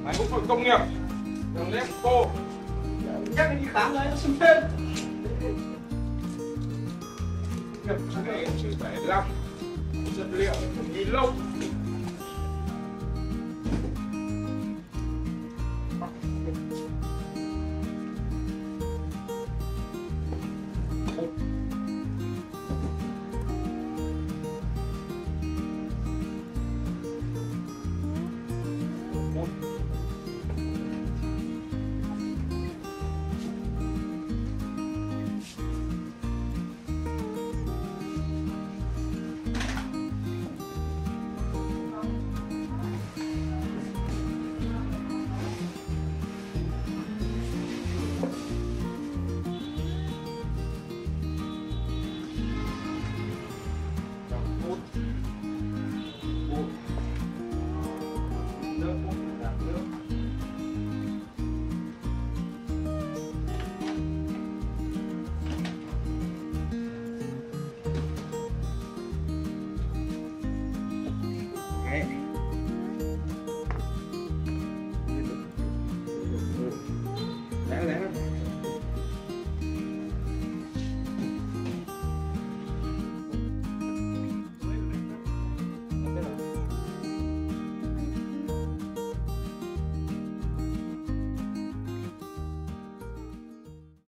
Máy hút bụi công nghiệp, đường nếp cô. Chắc đi khám đấy, nó xưng thêm. Nghiệp cái chữ 75, chất liệu ni lông.